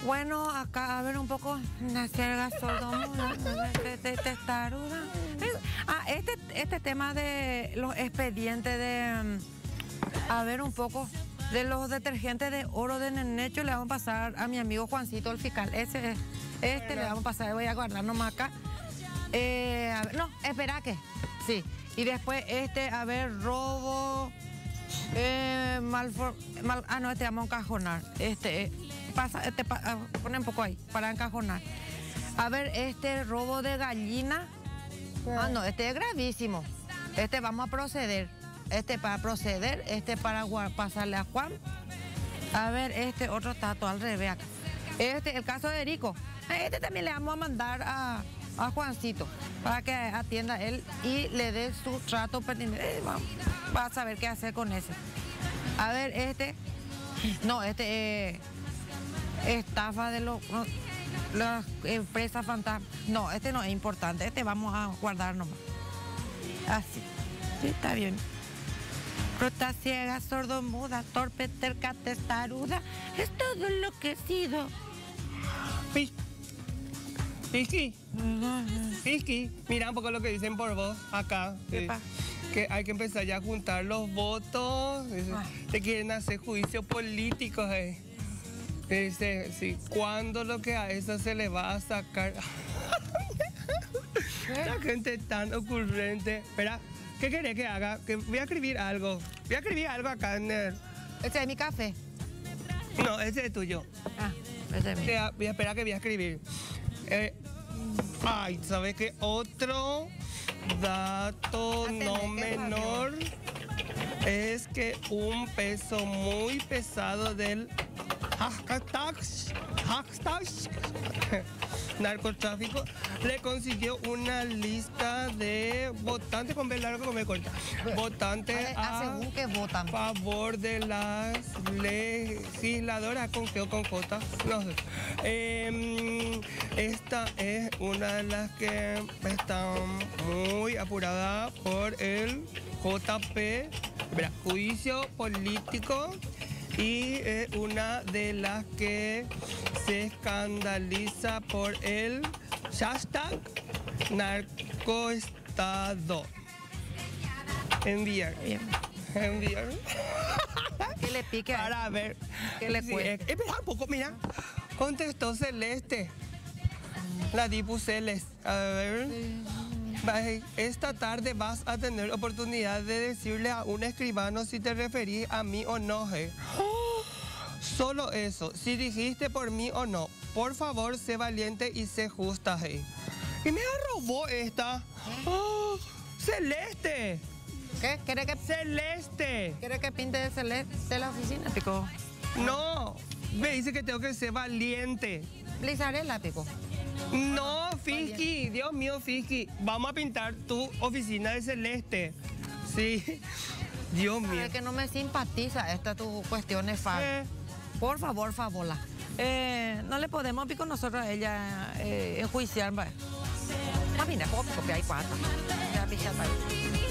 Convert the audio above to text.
Bueno, acá a ver un poco, nacer sordomuda, testaruda. Este tema de los expedientes de, a ver un poco, de los detergentes de oro de Nenecho, le vamos a pasar a mi amigo Juancito, el fiscal. Le vamos a pasar, voy a guardar nomás acá. A ver, no, espera que, sí. Y después a ver, robo, no, vamos a encajonar. Pone un poco ahí, para encajonar. A ver, robo de gallina. Ah, no, es gravísimo. Vamos a proceder. Para proceder, para pasarle a Juan. A ver, otro está todo al revés acá. El caso de Erico. También le vamos a mandar a Juancito para que atienda él y le dé su trato pertinente. Va a saber qué hacer con ese. A ver, no, estafa de las empresas fantasmas. No, no es importante. Vamos a guardar nomás. Así. Sí, está bien. Rota ciega, sordomuda, torpe, terca, testaruda. Es todo enloquecido. Fisky, mira un poco lo que dicen por vos acá. Que hay que empezar ya a juntar los votos. Te quieren hacer juicios políticos. Sí, ¿cuándo lo que a eso se le va a sacar? La gente tan ocurrente. Espera, ¿qué querés que haga? Que voy a escribir algo. Voy a escribir algo acá en el... ¿Este es mi café? No, ese es tuyo. Ah, ese es mío. Voy a esperar que voy a escribir. ¿Sabes qué? Otro dato no menor es que un peso muy pesado del narcotráfico le consiguió una lista de votantes con B largo, con B corta. Votantes a favor de las legisladoras con G o con J. No sé. Esta es una de las que está muy apurada por el JP, juicio político. Y es una de las que se escandaliza por el hashtag narcoestado. Enviar. Enviar. Que le pique. Para ver. Que le cueste. Espera un poco, mira. Contestó Celeste. La Dipu Celeste. A ver. Esta tarde vas a tener oportunidad de decirle a un escribano si te referís a mí o no. Solo eso, si dijiste por mí o no. Por favor, sé valiente y sé justa. Y me robó esta. Oh, Celeste. ¿Qué? ¿Quiere que... Celeste. ¿Quiere que pinte de celeste la oficina, Pico? No, me dice que tengo que ser valiente. Blizarela, Pico. No, Fisky, Dios mío, Fisky. Vamos a pintar tu oficina de celeste. Sí, Dios mío. Es que no me simpatiza esta tu cuestión es falsa. Por favor, Fábola. No le podemos, Pico, nosotros a ella enjuiciar. Mira, copiar y cuatro. Ya,